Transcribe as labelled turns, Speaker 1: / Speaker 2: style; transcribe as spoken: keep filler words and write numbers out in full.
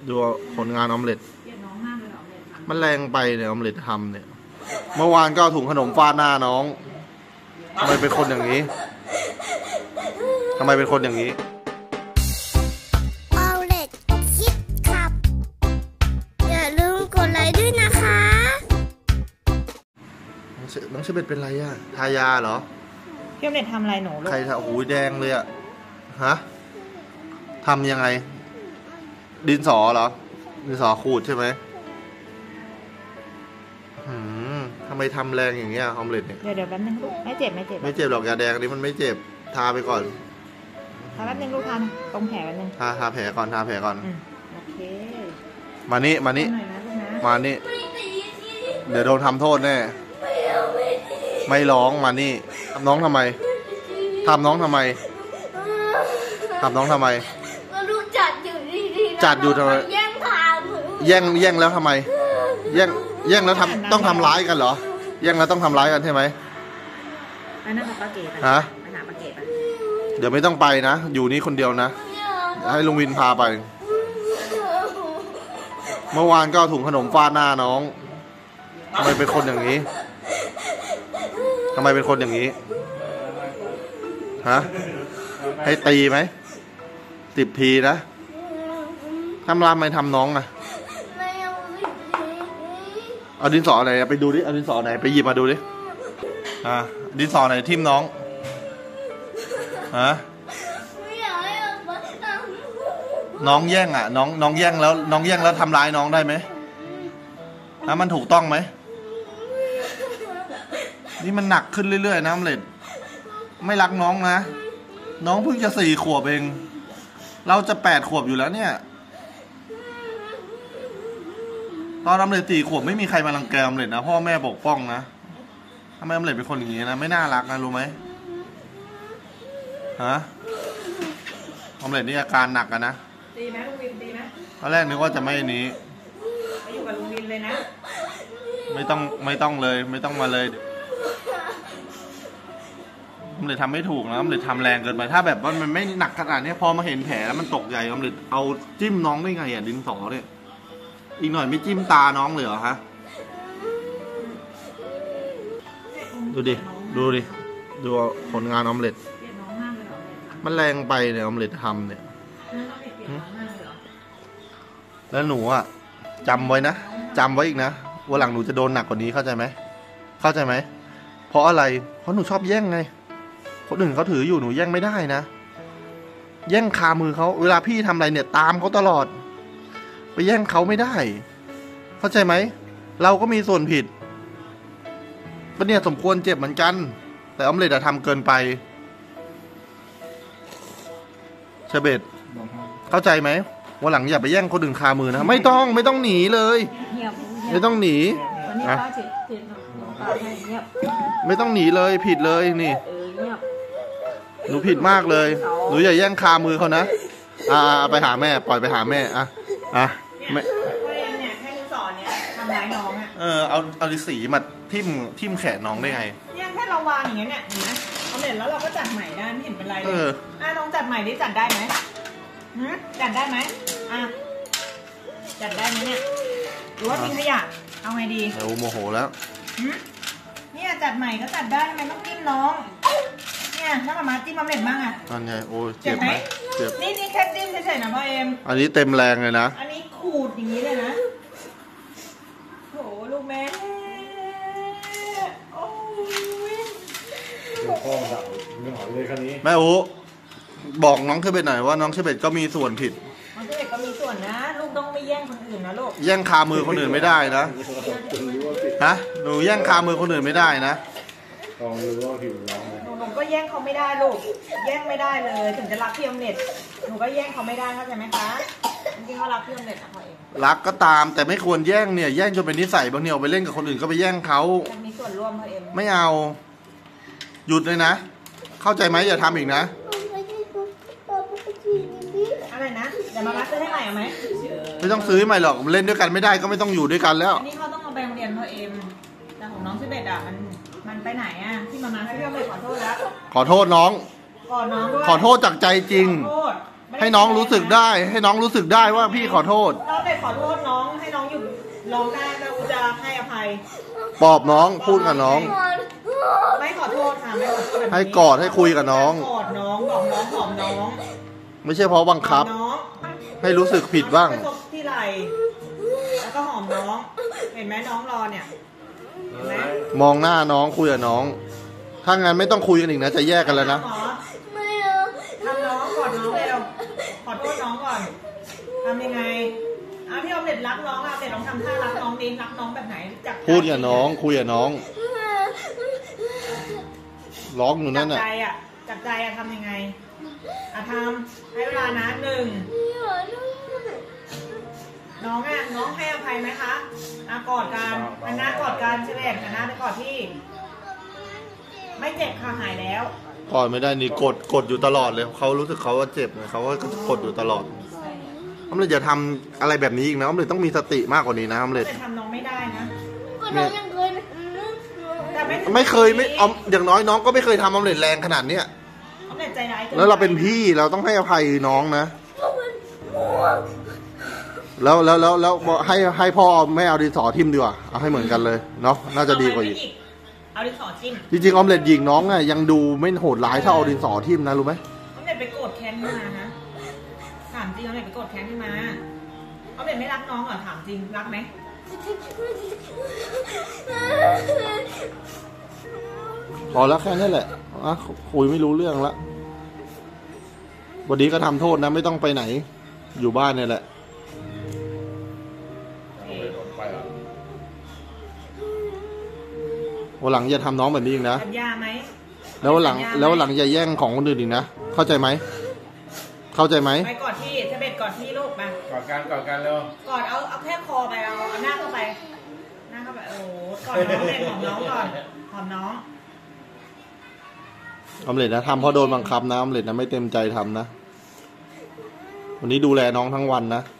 Speaker 1: ดูผลงานออมเล็ตมันแรงไปเนี่ยออมเล็ตทำเนี่ยเมื่อวานก็เอาถุงขนมฟาดหน้าน้องทำไมเป็นคนอย่างนี้ทำไมเป็นคนอย่างนี้
Speaker 2: ออมเล็ตคิดครับอย่าลืมกดไลค์ด้วยนะคะ
Speaker 1: น้องเชเบตเป็นไรอะทายาเหรอ
Speaker 3: พี่ออมเล็ตทำอะไรหนูลูก
Speaker 1: ใครทำโอ้โหแดงเลยอะฮะทำยังไงดินสอเหรอดินสอขูดใช่ไหมหืมทำไมทำแรงอย่างเงี้ยออมเล็ตเนี่ย
Speaker 3: เดี๋ยวเดี๋ยวแป๊บนึงลูกไม่เจ็บไม่เจ็บ
Speaker 1: ไม่เจ็บหรอกยาแดงนี้มันไม่เจ็บทาไปก่อน
Speaker 3: ทาแป๊บนึงลูกทาตรงแผลแป๊บนึง
Speaker 1: ทาทาแผลก่อนทาแผลก่อน
Speaker 3: โอเค
Speaker 1: มานี่มานี่มานี่เดี๋ยวโดนทำโทษแน่ไม่ร้องมานี่ทำน้องทำไมทำน้องทำไมทำน้องทำไม
Speaker 2: จัดอยู่ดีๆ
Speaker 1: จัดอยู่ทำไม
Speaker 2: แย่งทาง
Speaker 1: แย่งแย่งแล้วทำไมแย่งแย่งแล้วทำต้องทำร้ายกันเหรอแย่งแล้วต้องทำร้ายกันใช่ไหม
Speaker 3: ไปนั่งกับป้าเก๋ไป
Speaker 1: ฮะ
Speaker 3: ไปหาป้าเก๋ไป
Speaker 1: เดี๋ยวไม่ต้องไปนะอยู่นี่คนเดียวนะให้ลุงวินพาไปเมื่อวานก็เอาถุงขนมฟาดหน้าน้องทำไมเป็นคนอย่างนี้ทำไมเป็นคนอย่างนี้ฮะให้ตีไหมสิบทีนะทำรามไม่ทำน้องอะเอาดินสอไหนไปดูดิเอาดินสอไหนไปหยิบมาดูดิอ่ะดินสอไหนทิ่มน้องฮะน้องแย่งอ่ะน้องน้องแย่งแล้วน้องแย่งแล้วทำร้ายน้องได้ไหมฮะมันถูกต้องไหมนี่มันหนักขึ้นเรื่อยๆนะออมเล็ตไม่รักน้องนะน้องเพิ่งจะสี่ขวบเองเราจะแปดขวบอยู่แล้วเนี่ยตอนออมเล็ตสี่ขวบไม่มีใครมารังแกออมเล็ตนะพ่อแม่ปกป้องนะทำไมออมเล็ตเป็นคนอย่างนี้นะไม่น่ารักนะรู้ไหมฮะออมเล็ตนี่อาการหนักกันนะ
Speaker 3: ดีไหมลุงวินดีไหม
Speaker 1: ตอนแรกนึกว่าจะไม่นี้
Speaker 3: ไปอยู่กับลุงวินเลยนะ
Speaker 1: ไม่ต้องไม่ต้องเลยไม่ต้องมาเลยออมเล็ตทำไม่ถูกนะออมเล็ตทำแรงเกินไปถ้าแบบว่ามันไม่หนักขนาดนี้พอมาเห็นแผลแล้วมันตกใหญ่ออมเล็ตเอาจิ้มน้องได้ไงอ่ะดินสอเนี่ยอีกหน่อยไม่จิ้มตาน้องเลยเหรอฮะดูดิดูดิดูผลงานออมเล็ตมันแรงไปเนี่ยออมเล็ตทำเนี่ยแล้วหนูอ่ะจำไว้นะจำไว้อีกนะวันหลังหนูจะโดนหนักกว่านี้เข้าใจไหมเข้าใจไหมเพราะอะไรเพราะหนูชอบแย่งไงคนอื่นเขาถืออยู่หนูแย่งไม่ได้นะแย่งคามือเขาเวลาพี่ทำอะไรเนี่ยตามเขาตลอดไปแย่งเขาไม่ได้เข้าใจไหมเราก็มีส่วนผิดปะเนี่ยสมควรเจ็บเหมือนกันแต่ออมเล็ตทำเกินไปเชเบตเข้าใจไหมวันหลังอย่าไปแย่งคนอื่นคามือนะไม่ต้องไม่ต้องหนีเลยไม่ต้องหนีนะไม่ต้องหนีเลยผิดเลยนี่หนูผิดมากเลยหนูอย่าแย่งคามือเขานะอ่าไปหาแม่ปล่อยไปหาแม่อ่ะอ่ะไม่
Speaker 3: เนี่ยให้สอนเนี่ยทำร้ายน้องอ่ะ
Speaker 1: เออเอาเอาดิสีมาทิ่มทิ่มแขนน้องได้ไง
Speaker 3: เนี่ยแค่เราวางอย่างเงี้ยเนี่ยเห็นไหมเอาเสร็จแล้วเราก็จัดใหม่ได้ไม่เห็นเป็นไรเลยอ่ะน้องจัดใหม่ดิจัดได้ไหมจัดได้ไหมอ่ะจัดได้ไหมเนี่ยหรือว่าทิ้งขยะเอาไงดี
Speaker 1: โอ้โมโหแล้ว
Speaker 3: เนี่ยจัดใหม่ก็จัดได้ทำไมต้องจิ้มน้องเนี่ยถ้ามาจิ้มออมเล็ตบ้างอ่ะ
Speaker 1: นั่นไงโอ้เจ็บไหมเจ็บ
Speaker 3: นี่นี่แค่จิ้มเฉยๆนะพ่อเอ็ม
Speaker 1: อันนี้เต็มแรงเลยนะ
Speaker 3: อันนี้ขูดอย่างนี้เลยนะโหลูกแม่โอ้ย
Speaker 1: พ่อดับไม่หอยเลยคันนี้แม่โอ้บอกน้องเชเบตหน่อยว่าน้องเชเบตก็มีส่วนผิด
Speaker 3: น้องเชเบตก็มีส่วนนะลูกต้องไม่แย่งคนอื่นนะลูก
Speaker 1: แย่งคามือคนอื่นไม่ได้นะฮะหนูแย่งคามือคนอื่นไม่ได้นะ
Speaker 3: ลองรู้ว่าผิวน้องหนูก็แย่งเขาไม่ได้ลูกแย่งไม่ได้เลยถึงจะรักพี่ออมเล็ตหนูก็แย่งเขาไม่ได้เข้าใจไหมคะจริงๆเขารักพี่ออมเล็ตนะพ่อเอง
Speaker 1: รักก็ตามแต่ไม่ควรแย่งเนี่ยแย่งจนเป็นนิสัยบางทีเอาไปเล่นกับคนอื่นก็ไปแย่งเขา
Speaker 3: มีส่วนร่วมพ่อเอง
Speaker 1: ไม่เอาหยุดเลยนะเข้าใจไหมอย่าทำอีกนะ
Speaker 3: อะไรนะเดี๋ยวมารับซื้อให้ใหม่เอาไหม
Speaker 1: ไม่ต้องซื้อใหม่หรอกเล่นด้วยกันไม่ได้ก็ไม่ต้องอยู่ด้วยกันแล้ว
Speaker 3: อันนี้เขาต้องเอาไปโรงเรียนพ่อเอ็มแต่ของน้องเชเบตอ่ะมันมันไปไหนอ่ะที่มามาให้พี่ออมเล็ตขอโทษแล้ว
Speaker 1: ขอโทษน้อง
Speaker 3: ขอน้อง
Speaker 1: ขอโทษจากใจจริงให้น้องรู้สึกได้ให้น้องรู้สึกได้ว่าพี่ขอโทษ
Speaker 3: เราไปเลยขอโทษน้องให้น้องหยุดร้องได้แม่อูจะให้อภัย
Speaker 1: ปลอบน้องพูดกับน้อง
Speaker 3: ไม่ขอโทษค่ะไม่ขอโทษแบบนี้
Speaker 1: ให้กอดให้คุยกับน้อง
Speaker 3: กอดน้องบอกน้องหอมน้อง
Speaker 1: ไม่ใช่เพราะบังคับ
Speaker 3: หอมน้อง
Speaker 1: ให้รู้สึกผิดบ้าง
Speaker 3: ไปซบที่ไหล่แล้วก็หอมน้อง เห็นไหมน้องรอเนี่ยเห็นไหม
Speaker 1: มองหน้าน้องคุยกับน้อง ถ้างั้นไม่ต้องคุยกันอีกนะจะแยกกันแล้วนะ
Speaker 3: หมอ
Speaker 2: ไม่เอา
Speaker 3: ทำน้องกอดน้องเร็วขอโทษน้องก่อนทำยังไงเอาที่ออมเล็ตรักน้องอะออมเล็ตลองทำท่ารักน้องดิรักน้องแบบไหนจับใจ
Speaker 1: พูดกับน้องคุยกับน้องร้องอยู่นั่น
Speaker 3: จับ
Speaker 1: น่ะ
Speaker 3: ใจอะจับใจอะทำยังไงอะทำให้เวลานะหนึ่งน้องอะน้องให้อภัยไหมคะอะกอดกันอันหน้ากอดกันใช่ไหมอันหน้าไปกอดที่ ไม่เจ็บค่ะหายแล้ว
Speaker 1: กอดไม่ได้นี่กดกดอยู่ตลอดเลยเขารู้สึกเขาว่าเจ็บไงเขาก็กดอยู่ตลอดออมเล็ตอย่าทำอะไรแบบนี้อีกนะออมเล็ตต้องมีสติมากกว่านี้นะออมเล็ต
Speaker 3: แต่ทำน้องไม่ได้นะ
Speaker 2: ก็น้องยังเคย
Speaker 3: แต่ไม่ถึง
Speaker 1: ไม่เคยไม่ออมอย่างน้อยน้องก็ไม่เคยทำออมเล็ตแรงขนาดเนี้ย
Speaker 3: ออมเล็ตใจร้ายกิ
Speaker 1: แล้วเราเป็นพี่เราต้องให้อภัยน้องนะ แล้วแล้วแล้วแล้วให้ให้พ่อไม่เอาดินสอทิ่มดีกว่าเอาให้เหมือนกันเลยเนาะน่าจะดีกว่าอีก
Speaker 3: เอาดินสอจิ้ม
Speaker 1: จริงๆออมเล็ตยิงน้องอ่ะยังดูไม่โหดร้ายเท่าเอาดินสอทิ่มนะรู้ไหม
Speaker 3: ออมเล็ตไปโกรธแค้นขึ้นมานะถามจริงออมเล็ตไปโกรธแค้นขึ้นมาออมเล็ตไม่รักน้องเหรอถามจริงรักไหม
Speaker 1: พอแล้วแค่นี้แหละอ่ะคุยไม่รู้เรื่องละวันนี้ก็ทำโทษนะไม่ต้องไปไหน อยู่บ้านเนี่ยแหละวันหลังอย่าทำน้องแบบนี้อีกนะ
Speaker 3: สัญญาไหม
Speaker 1: แล้ววันหลัง
Speaker 3: สัญญาไหม
Speaker 1: แล้ววันหลังอย่าแย่งของคนอื่นอีกนะเข้าใจไหมเข้าใจไหม
Speaker 3: ไปกอดที่เทเบ็ดกอดที่ลูกมาก
Speaker 4: อดกันกอดกันเร็ว
Speaker 3: กอดเอาเอาแค่คอไปเอาเอาหน้าเข้าไปหน้าเข้าไปโอ้โหกอดน้องเลยหอมน้องก่อนหอมน้อง
Speaker 1: ออมเล็ตนะทำเพราะโดนบังคับนะออมเล็ตนะไม่เต็มใจทำนะวันนี้ดูแลน้องทั้งวันนะ